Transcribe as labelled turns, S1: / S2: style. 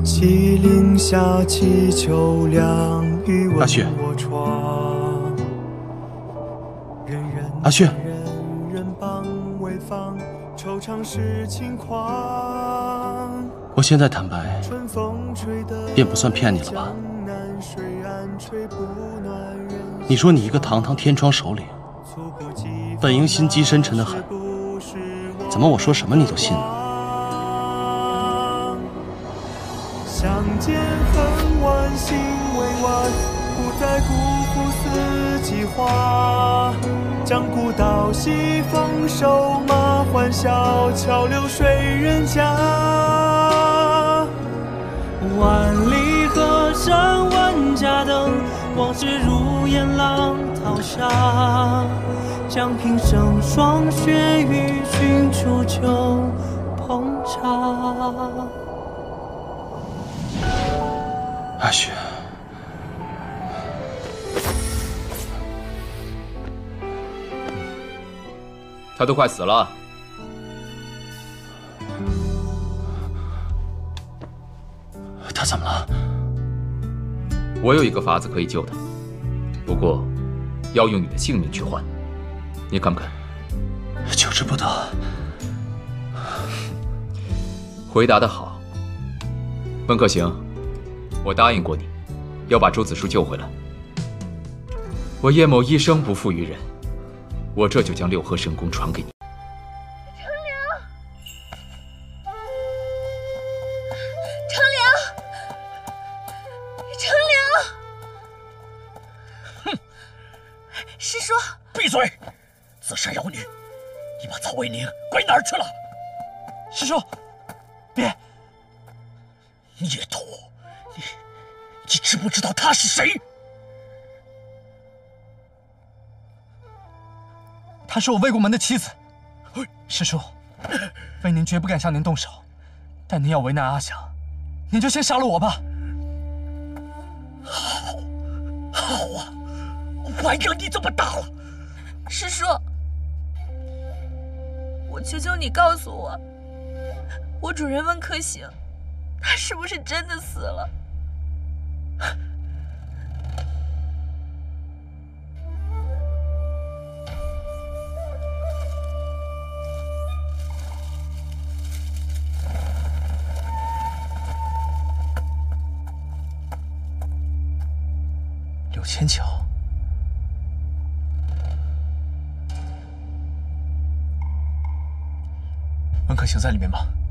S1: 西岭下祈求凉雨问我窗。
S2: 阿旭，
S1: 人帮为坊，惆怅是轻狂。
S2: 我现在坦白，便不算骗你了吧？你说你一个堂堂天窗首领，本应心机深沉的很，怎么我说什么你都信呢？
S1: 相见恨晚，心未完，不再辜负四季花。将古道西，风收马欢笑，桥流水人家。
S3: 万里河山万家灯，往事如烟浪淘沙。将平生霜雪与君煮酒烹茶。
S2: 阿雪，
S4: 他都快死了。
S2: 他怎么了？
S4: 我有一个法子可以救他，不过要用你的性命去换，你敢不敢？
S2: 求之不得。
S4: 回答得好，温客行，我答应过你，要把朱子树救回来。我叶某一生不负于人，我这就将六合神功传给你。
S5: 师叔，
S6: 闭嘴！自杀妖女，你把曹维宁拐哪儿去了？
S3: 师叔，别！
S6: 孽徒，你知不知道她是谁？
S3: 她是我魏国门的妻子。师叔，魏宁绝不敢向您动手，但您要为难阿祥，您就先杀了我吧。
S6: 好啊！我惹你这么大了，
S5: 师叔，我求求你告诉我，我主人温客行，他是不是真的死了？
S3: 柳千巧。温客行在里面吗？